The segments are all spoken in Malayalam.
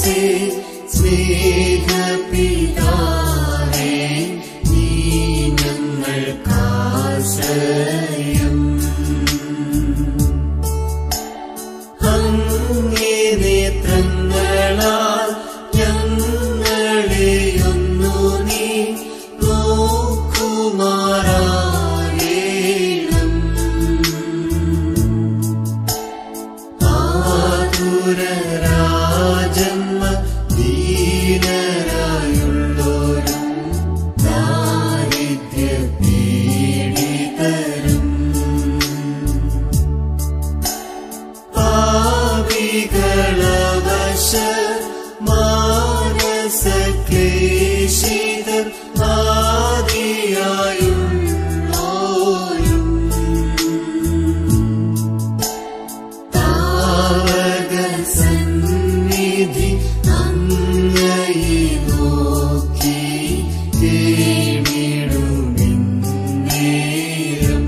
സ്നേഹപിതാവേ, നീ ഞങ്ങൾക്കാശ്രയം. അങ്ങേ നേത്രങ്ങളാൽ ഞങ്ങളെയൊന്നു നീ നോക്കുമാറാകേണം. ആതുരരാജന്മ ധീരരായുള്ളോരും ദാരിദ്ര്യപീഡിതരും പാപികളവശ മാനസക്ലേശിതർ ആദിയായുള്ളോരും താവകസന്നിധി അങ്ങയെ നോക്കി കേണിടുമിന്നേരം.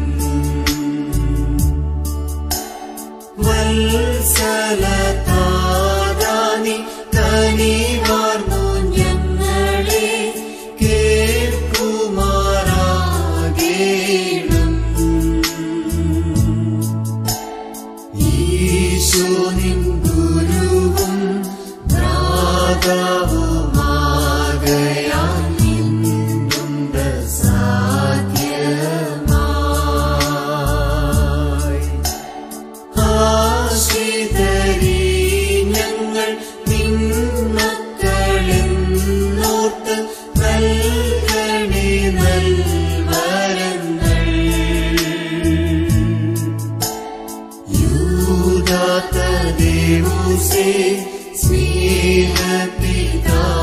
വത്സലതാദാനി കനിവാർന്നു ഞങ്ങളെ കേൾക്കുമാറാകേണം. ഈശോ നിൻ ഗുരുവും ഭ്രാതാവുമാകയാൽ നിന്നും സാധ്യമായി. ആശ്രിതരീ ഞങ്ങൾ നിൻ മക്കളെന്നോർത്ത് നൽകണേ നൽവരങ്ങൾ. യൂദാതദേവൂസേ, സ്നേഹപിതാവേ,